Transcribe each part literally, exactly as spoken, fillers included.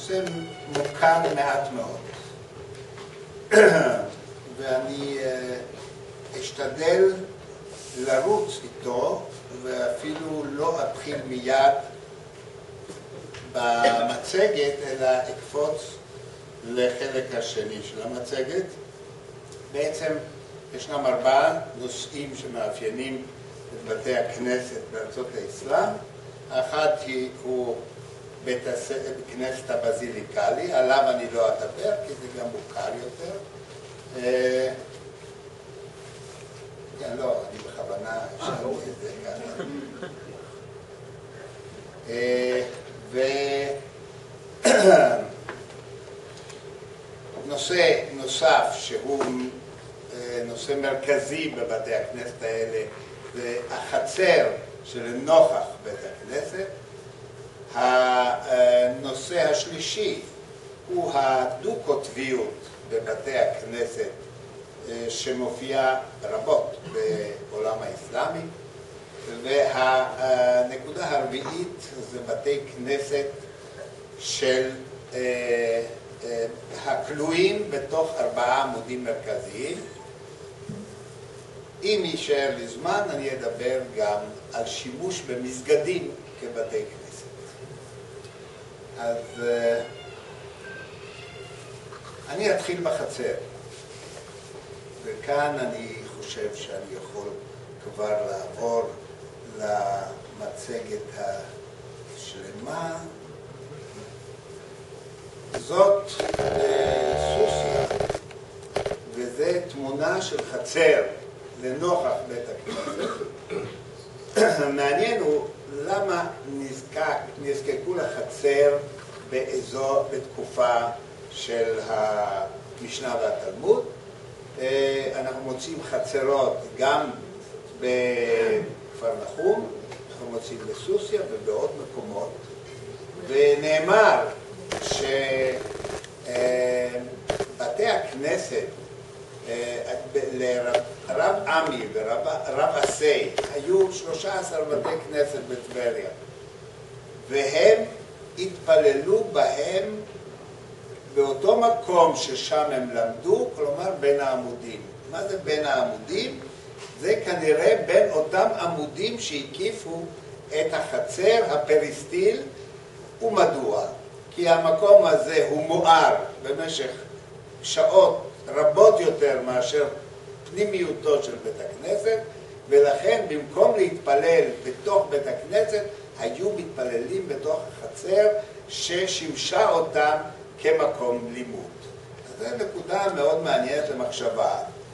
נושא מוכר מעט מאוד. ואני אשתדל לרוץ איתו, ואפילו לא אתחיל מיד במצגת, אלא אקפוץ לחלק השני של המצגת. בעצם ישנם ארבעה נושאים שמאפיינים את בתי הכנסת בארצות האסלאם. האחד הוא בית הכנסת הבזיליקלי, עליו אני לא אדבר, כי זה גם מוכר יותר. כן, לא, אני בכוונה שאלתי את זה כאן. ונושא נוסף שהוא נושא מרכזי בבתי הכנסת האלה, זה החצר שלנוכח בית הכנסת. הנושא השלישי הוא הדו-קוטביות בבתי הכנסת שמופיעה רבות בעולם האסלאמי. והנקודה הרביעית זה בתי כנסת של הכלואים בתוך ארבעה עמודים מרכזיים. אם יישאר לי זמן אני אדבר גם על שימוש במסגדים כבתי כנסת. אז אני אתחיל בחצר, וכאן אני חושב שאני יכול כבר לעבור למצגת השלמה. זאת סוסיה, וזה תמונה של חצר לנוכח בית הכנסת. מעניין הוא למה נזקק, נזקקו לחצר באזור, בתקופה של המשנה והתלמוד. אנחנו מוצאים חצרות גם בכפר נחום, אנחנו מוצאים בסוסיה ובעוד מקומות, ונאמר שבתי הכנסת לרב עמי ורב עשי היו שלושה עשר בתי כנסת בטבריה, והם התפללו בהם באותו מקום ששם הם למדו, כלומר בין העמודים. מה זה בין העמודים? זה כנראה בין אותם עמודים שהקיפו את החצר, הפריסטיל. ומדוע? כי המקום הזה הוא מואר במשך שעות רבות יותר מאשר פנימיותו של בית הכנסת, ולכן במקום להתפלל בתוך בית הכנסת, היו מתפללים בתוך החצר ששימשה אותם כמקום לימוד. אז זו נקודה מאוד מעניינת למחשבה.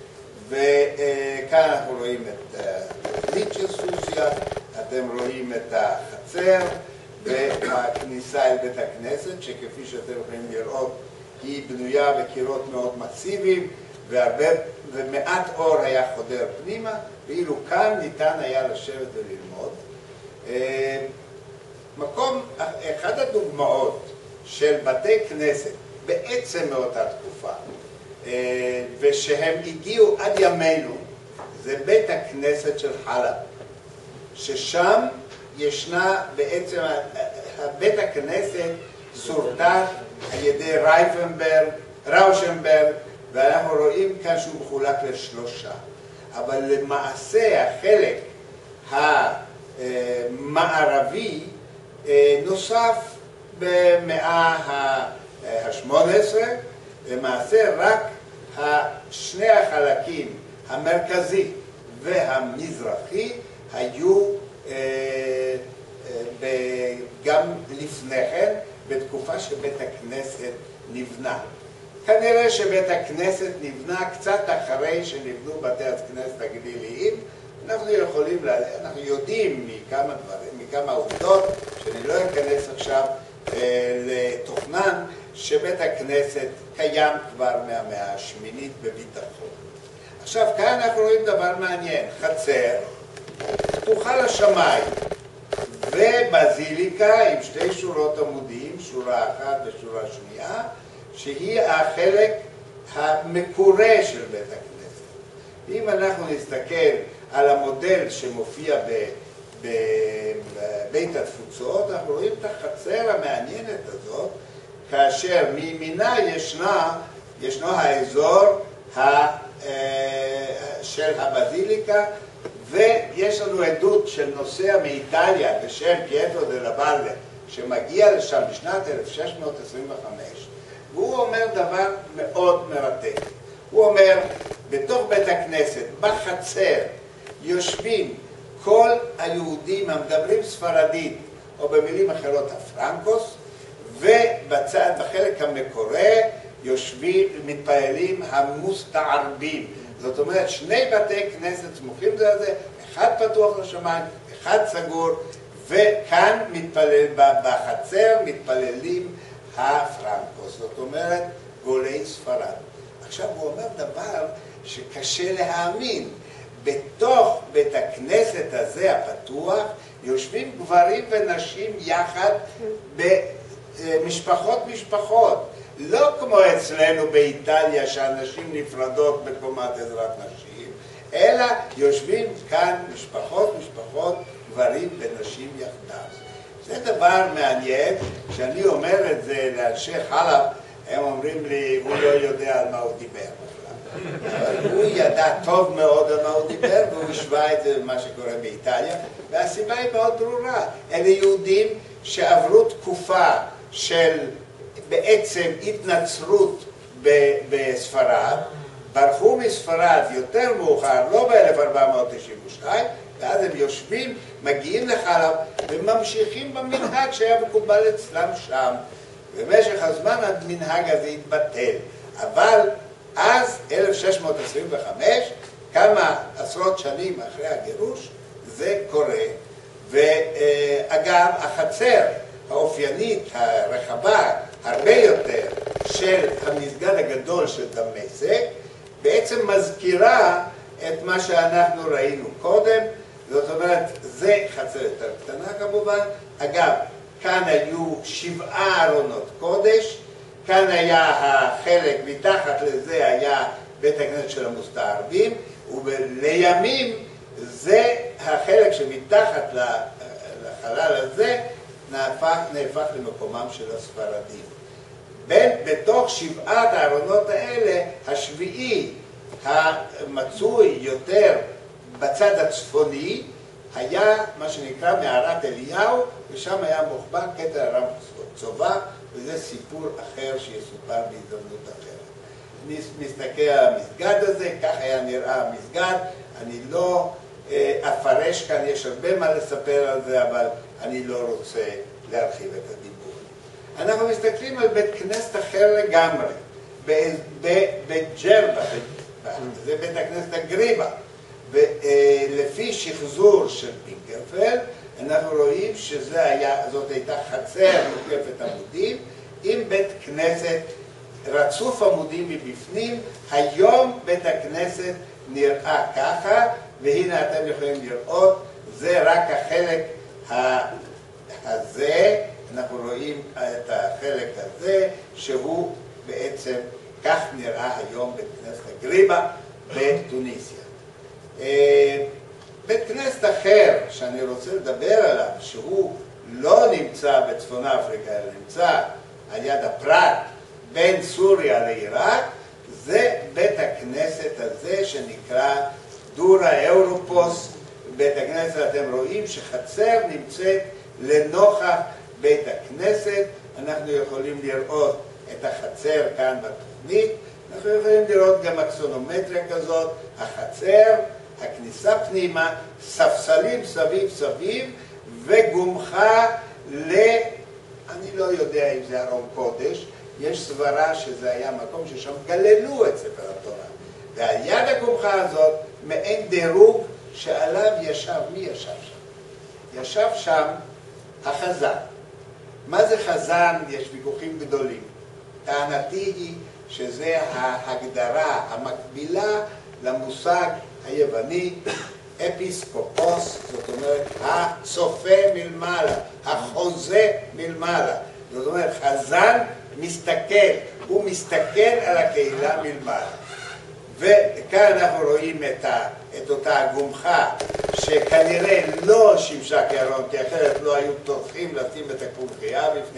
וכאן אנחנו רואים את התוכנית של סוסיה, אתם רואים את החצר והכניסה אל בית הכנסת, שכפי שאתם יכולים לראות היא בנויה בקירות מאוד מסיביים, והרבה, ומעט אור היה חודר פנימה, ואילו כאן ניתן היה לשבת וללמוד. מקום, אחד הדוגמאות של בתי כנסת בעצם מאותה תקופה, ושהם הגיעו עד ימינו, זה בית הכנסת של חלב, ששם ישנה בעצם, בית הכנסת סורטט על ידי רייפנברג, ראושנברג, ואנחנו רואים כאן שהוא מחולק לשלושה. אבל למעשה החלק המערבי נוסף במאה ה-שמונה עשרה, למעשה רק שני החלקים, המרכזי והמזרחי, היו גם לפני כן, בתקופה שבית הכנסת נבנה. כנראה שבית הכנסת נבנה קצת אחרי שנבנו בתי הכנסת הגליליים. אנחנו יכולים, אנחנו יודעים מכמה דברים, מכמה עובדות, שאני לא אכנס עכשיו לתוכנן, שבית הכנסת קיים כבר מהמאה השמינית בביטחון. עכשיו, כאן אנחנו רואים דבר מעניין. חצר, פתוחה לשמיים, ובזיליקה עם שתי שורות עמודים, שורה אחת ושורה שנייה, שהיא החלק המקורה של בית הכנסת. אם אנחנו נסתכל על המודל שמופיע בבית התפוצות, אנחנו רואים את החצר המעניינת הזאת, כאשר מימינה ישנה, ישנו האזור של הבזיליקה, ויש לנו עדות של נוסע מאיטליה בשם פייטרו דה לבאלה, שמגיע לשם בשנת אלף שש מאות עשרים וחמש, והוא אומר דבר מאוד מרתק. הוא אומר, בתוך בית הכנסת, בחצר, יושבים כל היהודים המדברים ספרדית, או במילים אחרות הפרנקוס, ובצד, בחלק המקורה, יושבים, מתפעלים המוסתערבים. זאת אומרת, שני בתי כנסת סמוכים זה לזה, אחד פתוח לשמיים, אחד סגור, וכאן מתפלל, בחצר מתפללים הפרנקוס, זאת אומרת, גולי ספרד. עכשיו הוא אומר דבר שקשה להאמין. בתוך בית הכנסת הזה הפתוח יושבים גברים ונשים יחד במשפחות משפחות. לא כמו אצלנו באיטליה שהנשים נפרדות בקומת עזרת נשים, אלא יושבים כאן משפחות משפחות, גברים ונשים יחדיו. זה דבר מעניין. כשאני אומר את זה לאנשי חלב, הם אומרים לי, הוא לא יודע על מה הוא דיבר בכלל. אבל הוא ידע טוב מאוד על מה הוא דיבר, והוא השווה את זה למה שקורה באיטליה, והסיבה היא מאוד ברורה. אלה יהודים שעברו תקופה של בעצם התנצרות בספרד, ברחו מספרד יותר מאוחר, לא ב-אלף ארבע מאות תשעים ושתיים, ואז הם יושבים, מגיעים לחלב, וממשיכים במנהג שהיה מקובל אצלם שם. במשך הזמן המנהג הזה התבטל. אבל אז, אלף שש מאות עשרים וחמש, כמה עשרות שנים אחרי הגירוש, זה קורה. ואגב, החצר האופיינית, הרחבה, הרבה יותר, של המסגד הגדול של דמשק, בעצם מזכירה את מה שאנחנו ראינו קודם. זאת אומרת, זה חצר יותר קטנה כמובן. אגב, כאן היו שבעה ארונות קודש, כאן היה החלק, מתחת לזה היה בית הכנסת של המוסתערבים, ולימים זה החלק שמתחת לחלל הזה נהפך, נהפך למקומם של הספרדים. בין, בתוך שבעת הארונות האלה, השביעי המצוי יותר בצד הצפוני, היה מה שנקרא מערת אליהו, ושם היה מוחבא כתר הרם צובא, וזה סיפור אחר שיסופר בהזדמנות אחרת. אני מסתכל על המסגד הזה, כך היה נראה המסגד, אני לא אפרש כאן, יש הרבה מה לספר על זה, אבל אני לא רוצה להרחיב את הדיבור. אנחנו מסתכלים על בית כנסת אחר לגמרי, בג'רבה, זה בית הכנסת הגריבה, ולפי שחזור של פינקלפלד, אנחנו רואים שזאת הייתה חצר מוקפת עמודים, עם בית כנסת רצוף עמודים מבפנים. היום בית הכנסת נראה ככה, והנה אתם יכולים לראות, זה רק החלק הזה, אנחנו רואים את החלק הזה, שהוא בעצם, כך נראה היום בית כנסת הגריבה בתוניסיה. בית כנסת אחר שאני רוצה לדבר עליו, שהוא לא נמצא בצפון אפריקה, אלא נמצא על יד הפרת בין סוריה לעיראק, זה בית הכנסת הזה שנקרא דורה אורופוס. בית הכנסת, אתם רואים שחצר נמצאת לנוכח בית הכנסת. אנחנו יכולים לראות את החצר כאן בתוכנית, אנחנו יכולים לראות גם אקסונומטריה כזאת, החצר, הכניסה פנימה, ספסלים סביב סביב, וגומחה ל... אני לא יודע אם זה ארון קודש, יש סברה שזה היה מקום ששם גללו את ספר התורה. ועל יד הגומחה הזאת, מעין דירוג שעליו ישב, מי ישב שם? ישב שם החזן. מה זה חזן? יש ויכוחים גדולים. טענתי היא שזה ההגדרה המקבילה למושג היווני אפיסקופוס, זאת אומרת הצופה מלמעלה, החוזה מלמעלה. זאת אומרת, חזן מסתכל, הוא מסתכל על הקהילה מלמעלה. וכאן אנחנו רואים את, ה, את אותה גומחה שכנראה לא שימשה כארון, כי אחרת לא היו טורחים לשים את הקומחייה בפנים,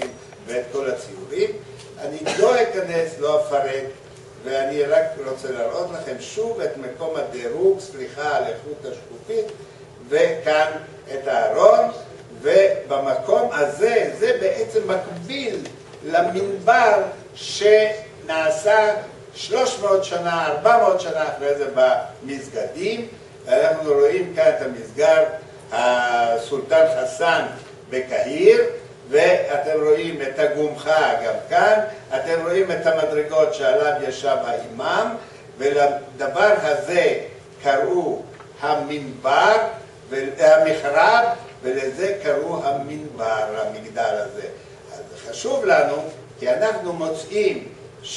ואת כל הציורים. אני לא אכנס, לא אפרט, ואני רק רוצה להראות לכם שוב את מקום הדירוג, סליחה על איכות השקופית, וכאן את הארון, ובמקום הזה, זה בעצם מקביל למנבר שנעשה שלוש מאות שנה, ארבע מאות שנה אחרי זה במסגדים. אנחנו רואים כאן את המסגר הסולטן חסן בקהיר, ואתם רואים את הגומחה גם כאן, אתם רואים את המדרגות שעליו ישב האימאם, ולדבר הזה קראו המנבר, המחרב, ולזה קראו המנבר, המגדל הזה. אז חשוב לנו, כי אנחנו מוצאים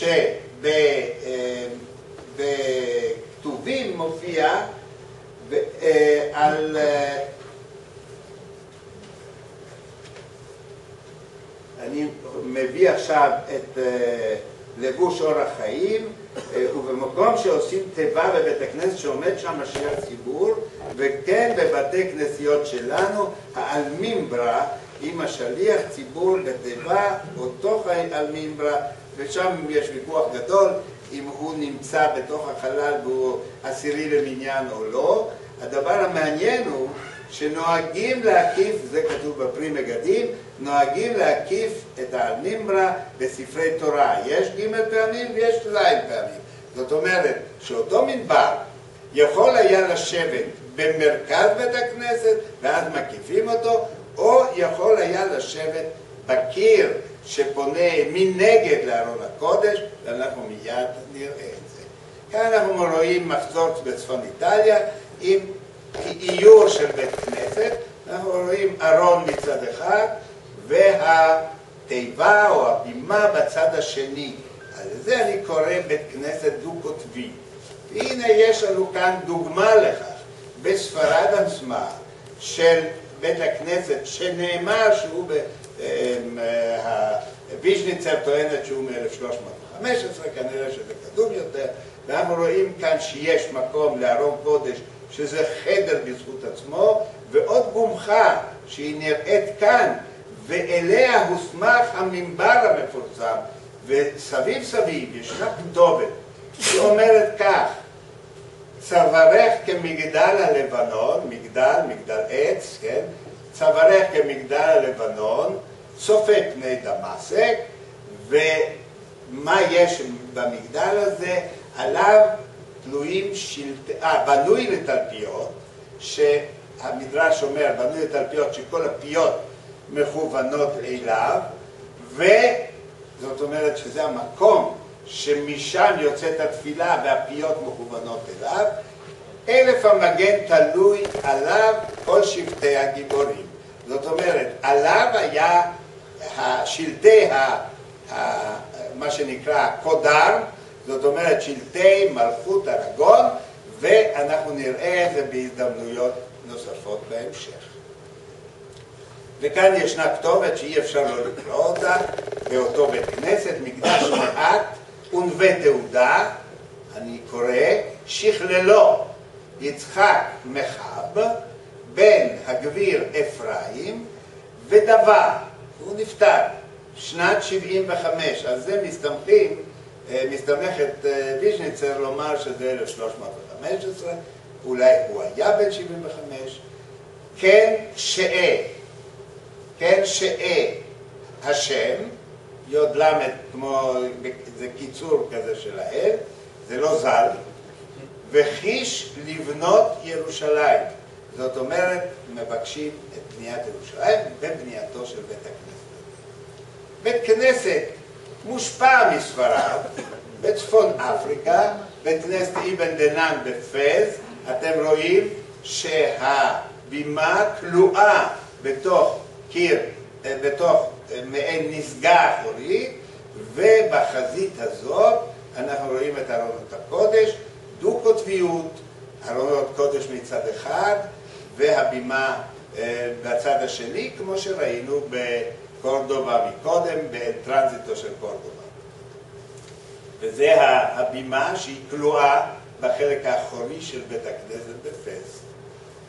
שבכתובים מופיע על... אני מביא עכשיו את לבוש אורח חיים, ובמקום שעושים תיבה בבית הכנסת שעומד שם משיח ציבור, וכן בבתי כנסיות שלנו, האלמימברה עם השליח ציבור בתיבה, אותו האלמימברה, ושם יש ויכוח גדול אם הוא נמצא בתוך החלל והוא עשירי למניין או לא. הדבר המעניין הוא שנוהגים להקיף, זה כתוב בפרי מגדים, נוהגים להקיף את האלמימברה בספרי תורה. יש ג' פעמים ויש ז' פעמים. זאת אומרת שאותו מנבר יכול היה לשבת במרכז בית הכנסת ואז מקיפים אותו, או יכול היה לשבת בקיר שפונה מנגד לארון הקודש, ואנחנו מיד נראה את זה. כאן אנחנו רואים מחזור בצפון איטליה עם איור של בית כנסת. אנחנו רואים ארון מצד אחד והתיבה או הבימה בצד השני. אז לזה אני קורא בית כנסת דו-קוטבי. והנה יש לנו כאן דוגמה לכך בספרד עצמה של בית הכנסת שנאמר שהוא ב... ויז'ניצר טוענת שהוא מ-אלף שלוש מאות וחמש עשרה, כנראה שזה קדום יותר, ואנחנו רואים כאן שיש מקום לארון קודש שזה חדר בזכות עצמו, ועוד גומחה שהיא נראית כאן, ואליה הוסמך המנבר המפורסם, וסביב סביב ישנה כתובת שאומרת כך: צווארך כמגדל הלבנון, מגדל, מגדל עץ, כן? צווארך כמגדל הלבנון, צופה פני דמשק, ומה יש במגדל הזה? עליו תלויים שלטי, אה, בנוי לתלפיות, שהמדרש אומר, בנוי לתלפיות שכל הפיות מכוונות אליו, וזאת אומרת שזה המקום שמשם יוצאת התפילה והפיות מכוונות אליו. אלף המגן תלוי עליו כל שבטי הגיבורים. זאת אומרת, עליו היה השלטי, ה, ה, מה שנקרא קודר, זאת אומרת שלטי מלכות ארגון, ואנחנו נראה את זה בהזדמנויות נוספות בהמשך. וכאן ישנה כתובת שאי אפשר לא לקרוא אותה, באותו בית כנסת, מקדש מעט ונווה תעודה, אני קורא, שכללו יצחק מחב, בן הגביר אפרים, ודבה, הוא נפטר, שנת שבעים וחמש, אז זה מסתמכים, מסתמכת ויז'ניצר לומר שזה אלף שלוש מאות וחמש עשרה, אולי הוא היה בן שבעים וחמש, כן שאה, כן שאה השם, יוד למד כמו, זה קיצור כזה של האל, זה לא זל, וחיש לבנות ירושלים. זאת אומרת, מבקשים את בניית ירושלים ובנייתו של בית הכנסת. בית כנסת מושפע מספרד, בצפון אפריקה, בית כנסת אבן דנן בפז, אתם רואים שהבימה כלואה בתוך קיר, בתוך מעין נסגה אחורית, ובחזית הזאת אנחנו רואים את ארונות הקודש, דו-קוטביות, ארונות קודש מצד אחד, והבימה בצד השני, כמו שראינו בקורדובה מקודם, בטרנזיטו של קורדובה. וזה הבימה שהיא כלואה בחלק האחורי של בית הכנסת בפס.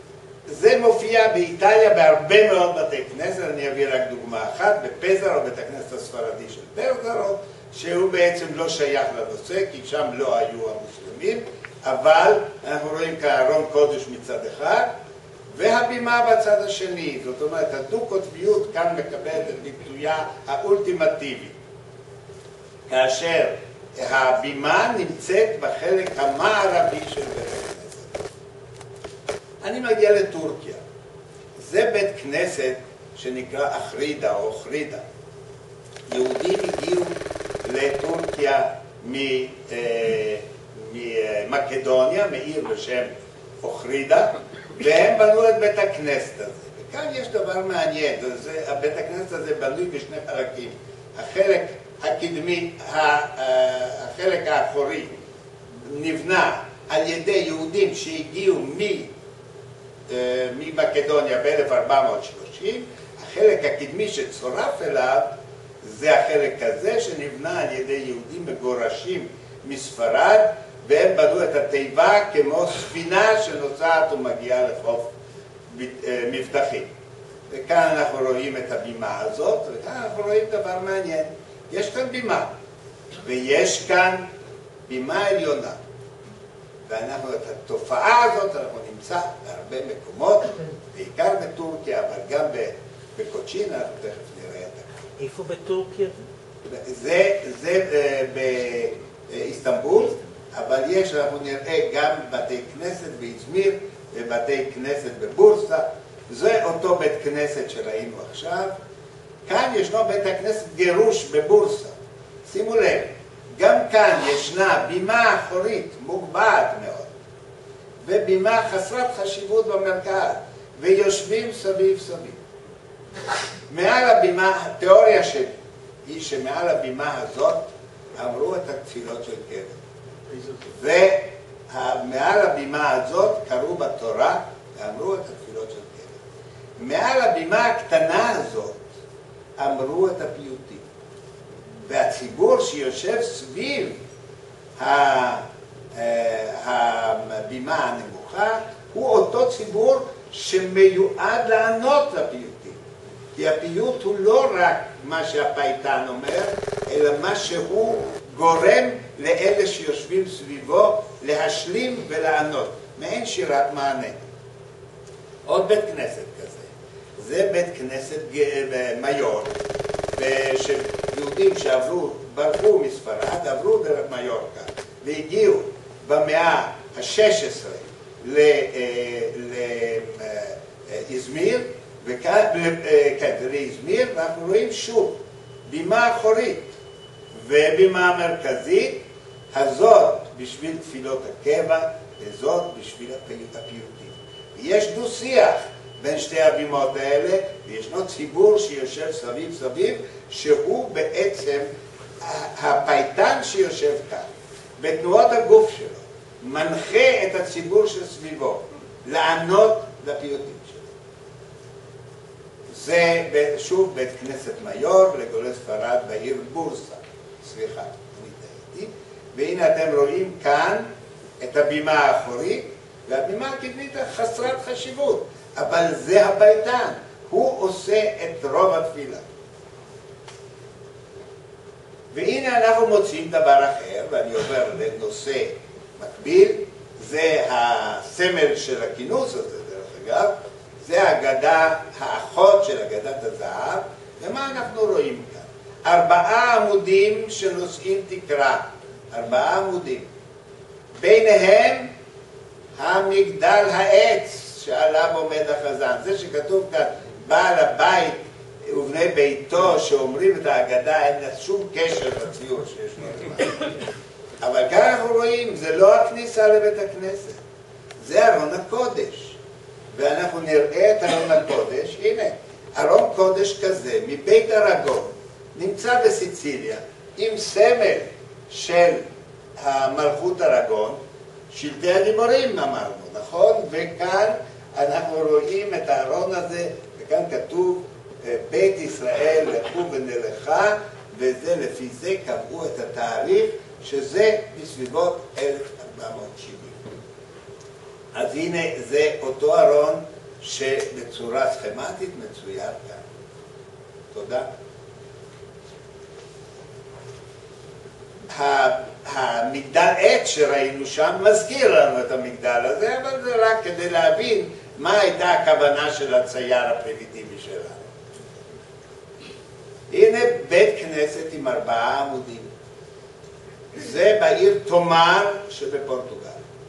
זה מופיע באיטליה בהרבה מאוד בתי כנסת, אני אביא רק דוגמה אחת, בפזרו, בית הכנסת הספרדי של פזרו, שהוא בעצם לא שייך לנושא, כי שם לא היו המוסלמים, אבל אנחנו רואים כארון קודש מצד אחד, והבימה בצד השני, זאת אומרת, הדו-קוטביות כאן מקבלת את ביטויה האולטימטיבית, כאשר הבימה נמצאת בחלק המערבי של בית הכנסת. אני מגיע לטורקיה. זה בית כנסת שנקרא אחרידה או אוכרידה. יהודים הגיעו לטורקיה ממקדוניה, מעיר בשם אוכרידה, והם בנו את בית הכנסת הזה. וכאן יש דבר מעניין, זה, בית הכנסת הזה בנוי בשני חלקים. החלק הקדמי, החלק האחורי, נבנה על ידי יהודים שהגיעו ממקדוניה ב-אלף ארבע מאות שלושים, החלק הקדמי שצורף אליו זה החלק הזה שנבנה על ידי יהודים מגורשים מספרד, והם בנו את התיבה כמו ספינה שנוסעת ומגיעה לחוף מבטחים. וכאן אנחנו רואים את הבימה הזאת, וכאן אנחנו רואים דבר מעניין. יש כאן בימה, ויש כאן בימה עליונה. ואנחנו את התופעה הזאת אנחנו נמצא בהרבה מקומות, בעיקר בטורקיה, אבל גם בקוצ'ינה, אנחנו תכף נראה את הכל. איפה בטורקיה? זה, זה באיסטנבול, אבל יש, אנחנו נראה גם בתי כנסת באזמיר, ובתי כנסת בבורסה. זה אותו בית כנסת שראינו עכשיו. כאן ישנו בית הכנסת גירוש בבורסה. שימו לב, גם כאן ישנה בימה אחורית מוגבעת מאוד, ובימה חסרת חשיבות במרכז, ויושבים סביב סביב. מעל הבימה, התיאוריה שלי היא שמעל הבימה הזאת אמרו את התפילות של קבר. ומעל הבימה הזאת קראו בתורה ואמרו את התפילות של קבר. מעל הבימה הקטנה הזאת אמרו את הפיוטים. והציבור שיושב סביב הבימה הנמוכה הוא אותו ציבור שמיועד לענות לפיוטים. כי הפיוט הוא לא רק מה שהפייטן אומר, אלא מה שהוא גורם לאלה שיושבים סביבו להשלים ולענות. מעין שירת מענה. עוד בית כנסת כזה. זה בית כנסת מיור, שיהודים שעברו, ברחו מספרד, עברו דרך מיורקה, והגיעו במאה ה-שש עשרה לאזמיר, כן, לאזמיר, ואנחנו רואים שוב, בימה אחורית ובימה מרכזית, הזאת בשביל תפילות הקבע, וזאת בשביל הפיוטים. ויש דו שיח בין שתי הבימות האלה, וישנו ציבור שיושב סביב סביב, שהוא בעצם הפייטן שיושב כאן, בתנועות הגוף שלו, מנחה את הציבור שסביבו, לענות לפיוטים שלו. זה שוב בית כנסת מיור לגולי ספרד בעיר בורסה. סליחה, אני טעיתי. והנה אתם רואים כאן את הבימה האחורית, והבימה הקדמית חסרת חשיבות. אבל זה הפייטן, הוא עושה את רוב התפילה. והנה אנחנו מוצאים דבר אחר, ואני עובר לנושא מקביל, זה הסמל של הכינוס הזה, דרך אגב, זה האגדה, האחות של אגדת הזהב, ומה אנחנו רואים כאן? ארבעה עמודים שנושאים תקרה, ארבעה עמודים. ביניהם המגדל העץ, שעליו עומד החזן. זה שכתוב כאן, בעל הבית ובני ביתו שאומרים את ההגדה, אין לה שום קשר לציור שיש לו. אבל כאן אנחנו רואים, זה לא הכניסה לבית הכנסת, זה ארון הקודש. ואנחנו נראה את ארון הקודש, הנה, ארון קודש כזה, מבית ארגון, נמצא בסיציליה, עם סמל של המלכות ארגון, שלטי הגיבורים אמרנו, נכון? וכאן אנחנו רואים את הארון הזה, וכאן כתוב בית ישראל לכו ונלכה, וזה לפי זה קבעו את התאריך, שזה בסביבות אלף ארבע מאות שבעים. אז הנה זה אותו ארון שבצורה סכמטית מצויר כאן. תודה. המגדל עץ שראינו שם מזכיר לנו את המגדל הזה, אבל זה רק כדי להבין מה הייתה הכוונה של הצייר הפרימיטיבי שלנו. הנה בית כנסת עם ארבעה עמודים. זה בעיר תומר שבפורטוגל.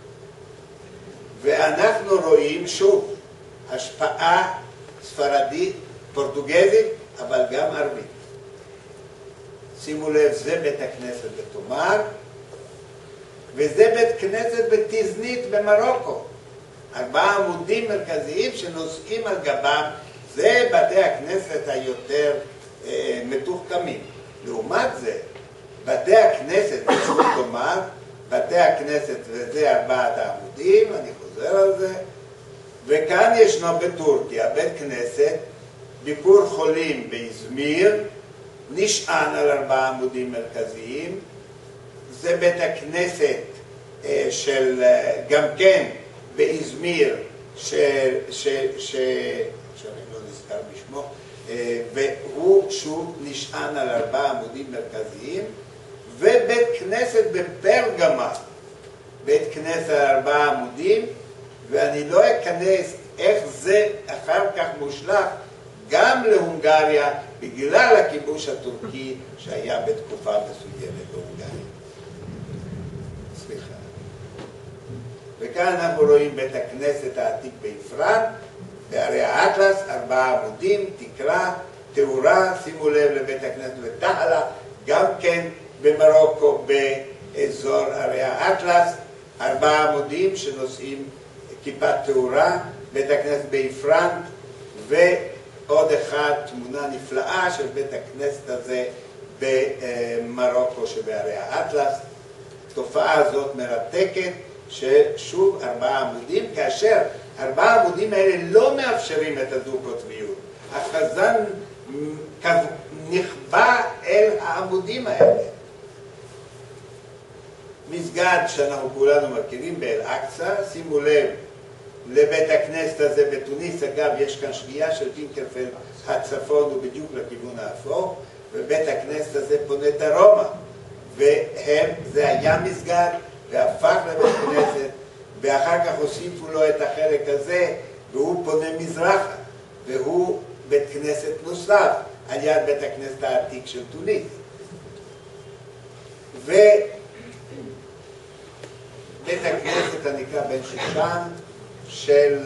ואנחנו רואים שוב השפעה ספרדית, פורטוגזית, אבל גם ערבית. שימו לב, זה בית הכנסת בתומר, וזה בית כנסת בתזנית במרוקו. ארבעה עמודים מרכזיים שנושאים על גבם, זה בתי הכנסת היותר אה, מתוחכמים. לעומת זה, בתי הכנסת, בשביל תומר, בתי הכנסת, וזה ארבעת העמודים, אני חוזר על זה, וכאן ישנו בטורקיה, בית כנסת, ביקור חולים באזמיר, נשען על ארבעה עמודים מרכזיים. זה בית הכנסת אה, של, גם כן, באזמיר, של, ש, ש, שאני לא נזכר בשמו, אה, והוא שוב נשען על ארבעה עמודים מרכזיים, ובית כנסת בפרגמה, בית כנסת על ארבעה עמודים, ואני לא אכנס איך זה אחר כך מושלך גם להונגריה, בגלל הכיבוש הטורקי שהיה בתקופה מסוימת בהונגריה. סליחה. וכאן אנחנו רואים בית הכנסת העתיק באפרת, בערי האטלס, ארבעה עמודים, תקרה, תאורה, שימו לב לבית הכנסת בתהלה, גם כן במרוקו, באזור ערי האטלס, ארבעה עמודים שנושאים כיפת תאורה, בית הכנסת באפרת, ועוד אחד, תמונה נפלאה של בית הכנסת הזה במרוקו שבערי האטלס. התופעה הזאת מרתקת, ששוב ארבעה עמודים, כאשר ארבעה עמודים האלה לא מאפשרים את הדו-קוטביות. החזן נכבה אל העמודים האלה. מסגד שאנחנו כולנו מכירים באל-אקצא, שימו לב לבית הכנסת הזה בתוניס, אגב יש כאן שגיאה של וינקלפלד, הצפון הוא בדיוק לכיוון האפור, ובית הכנסת הזה פונה דרומה, והם, זה היה מסגד והפך לבית כנסת, ואחר כך הוסיפו לו את החלק הזה, והוא פונה מזרחה, והוא בית כנסת נוסף על יד בית הכנסת העתיק של תוניס. ובית הכנסת הנקרא בן שושן של,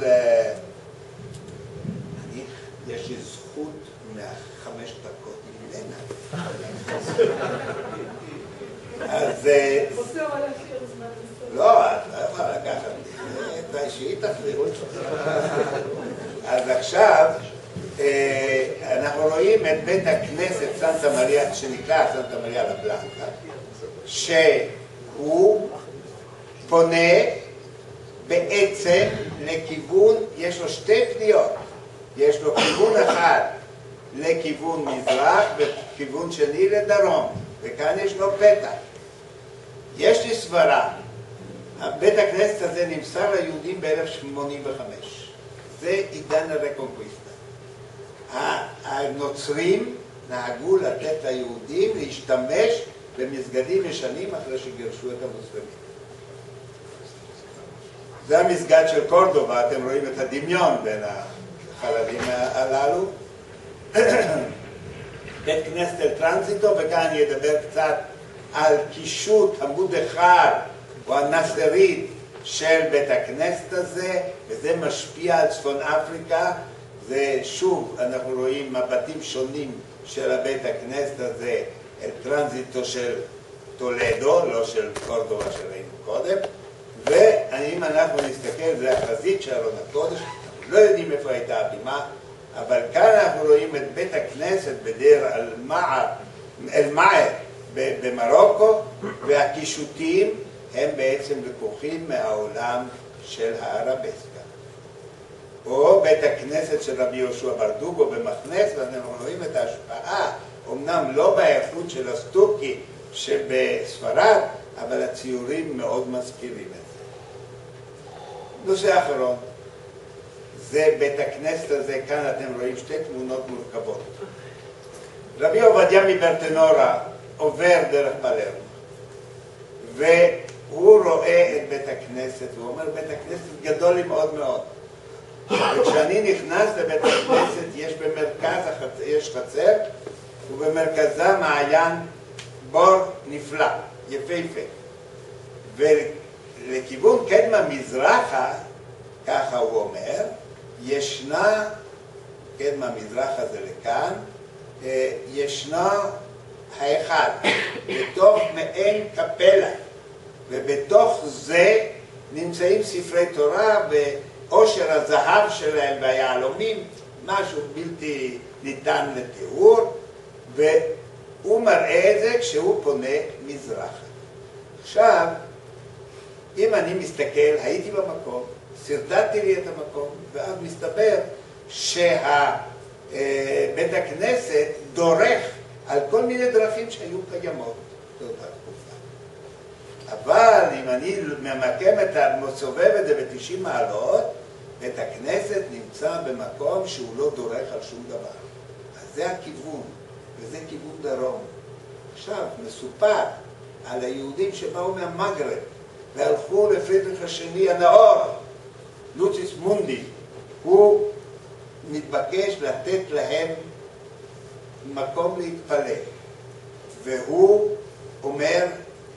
אני, יש לי זכות מהחמש דקות ממנה. אז לא, את לא יכולה לקחת, שהיא תחזיר. אז עכשיו אנחנו רואים את בית הכנסת סנטה מריה, שנקרא סנטה מריה לה בלנקה, שהוא פונה בעצם לכיוון, יש לו שתי פניות, יש לו כיוון אחד לכיוון מזרח וכיוון שני לדרום, וכאן יש לו פתח. יש לי סברה, בית הכנסת הזה נמסר ליהודים ב-אלף שמונים וחמש, זה עידן הרקונקוויסטה. הנוצרים נהגו לתת ליהודים להשתמש במסגדים ישנים אחרי שגירשו את המוסלמים. זה המסגד של קורדובה, אתם רואים את הדמיון בין החללים הללו. בית כנסת אל טרנזיטו, וכאן אני אדבר קצת על קישוט עמוד אחד או הנסרית של בית הכנסת הזה, וזה משפיע על צפון אפריקה. זה שוב, אנחנו רואים מבטים שונים של הבית הכנסת הזה, אל טרנזיטו של טולדו, לא של קורדובה שראינו קודם. ואם אנחנו נסתכל, זה החזית של ארון הקודש, אנחנו לא יודעים איפה הייתה הבימה, אבל כאן אנחנו רואים את בית הכנסת בדיר אל-מער במרוקו, והקישוטים הם בעצם לקוחים מהעולם של הערבסקה. או בית הכנסת של רבי יהושע ברדוגו במכנס, ואנחנו רואים את ההשפעה, אמנם לא באיכות של הסטוקי שבספרד, אבל הציורים מאוד מזכירים את זה. נושא אחרון, זה בית הכנסת הזה, כאן אתם רואים שתי תמונות מורכבות. רבי עובדיה מברטנורה עובר דרך פלרמו, והוא רואה את בית הכנסת, והוא אומר, בית הכנסת גדול לי מאוד מאוד. וכשאני נכנס לבית הכנסת, יש במרכז, יש חצר, ובמרכזה מעיין בור נפלא, יפהפה. ולכיוון קדמה מזרחה, ככה הוא אומר, ישנה, קדמה מזרחה זה לכאן, ישנה האחד, בתוך מעין קפלה, ובתוך זה נמצאים ספרי תורה ועושר הזהב שלהם והיהלומים, משהו בלתי ניתן לתיאור, והוא מראה את זה כשהוא פונה מזרחה. עכשיו, אם אני מסתכל, הייתי במקום, סרטטתי לי את המקום, ואז מסתבר שבית הכנסת דורך על כל מיני דרכים שהיו קיימות באותה תקופה. אבל אם אני ממקם את המסובב את זה ב-תשעים מעלות, בית הכנסת נמצא במקום שהוא לא דורך על שום דבר. אז זה הכיוון, וזה כיוון דרום. עכשיו, מסופר על היהודים שבאו מהמגרב, והלכו לפרידריך השני הנאור, לוציס מונדי, הוא מתבקש לתת להם מקום להתפלל. והוא אומר,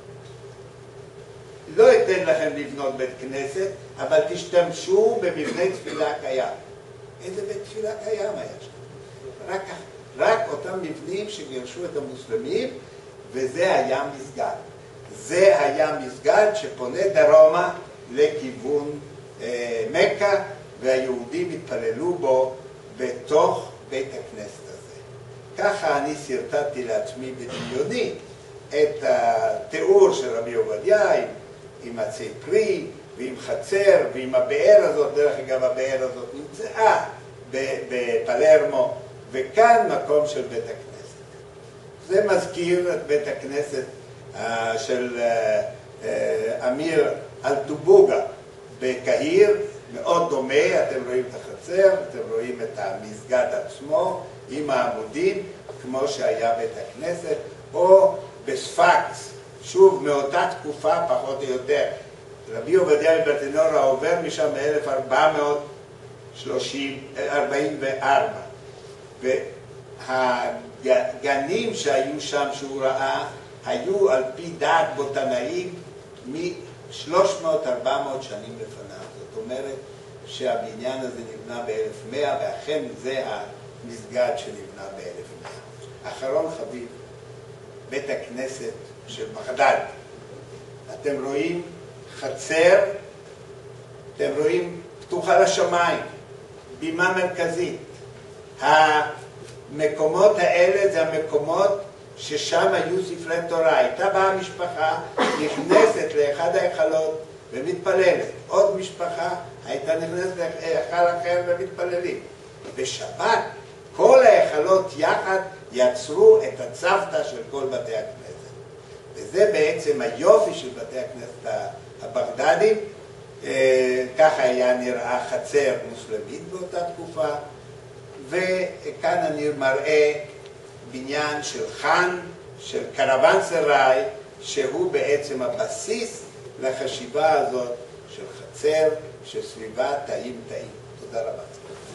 לא אתן לכם לבנות בית כנסת, אבל תשתמשו במבנה תפילה קיים. איזה בית תפילה קיים היה שם? רק, רק אותם מבנים שגירשו את המוסלמים, וזה היה מסגד. זה היה מסגד שפונה דרומה לכיוון אה, מקה, והיהודים התפללו בו בתוך בית הכנסת הזה. ככה אני סרטטתי לעצמי בדמיוני את התיאור של רבי עובדיה עם, עם עצי פרי ועם חצר ועם הבאר הזאת. דרך אגב, הבאר הזאת נמצאה בפלרמו, וכאן מקום של בית הכנסת. זה מזכיר את בית הכנסת Uh, של uh, uh, אמיר אלטובוגה בקהיר, מאוד דומה. אתם רואים את החצר, אתם רואים את המסגד עצמו עם העמודים, כמו שהיה בית הכנסת, או בספקס, שוב מאותה תקופה פחות או יותר. רבי עובדיה מברטנורה עובר משם ב-אלף ארבע מאות ארבעים וארבע, והגנים שהיו שם שהוא ראה היו על פי דעת בוטנאים מ-שלוש מאות עד ארבע מאות שנים לפניו. זאת אומרת שהבניין הזה נבנה ב-אלף ומאה, ואכן זה המסגד שנבנה ב-אלף ומאה. אחרון חביב, בית הכנסת של בגדד. אתם רואים חצר, אתם רואים פתוחה לשמיים, בימה מרכזית. המקומות האלה זה המקומות ששם היו ספרי תורה. הייתה באה משפחה, נכנסת לאחד ההיכלות ומתפללת. עוד משפחה הייתה נכנסת להיכל אחר ומתפללים. בשבת כל ההיכלות יחד יצרו את הצוותא של כל בתי הכנסת. וזה בעצם היופי של בתי הכנסת הבגדדים. ככה היה נראה חצר מוסלמית באותה תקופה. וכאן אני מראה בניין של חאן, של קרוואנסראי, שהוא בעצם הבסיס לחשיבה הזאת של חצר, שסביבה תאים תאים. תודה רבה.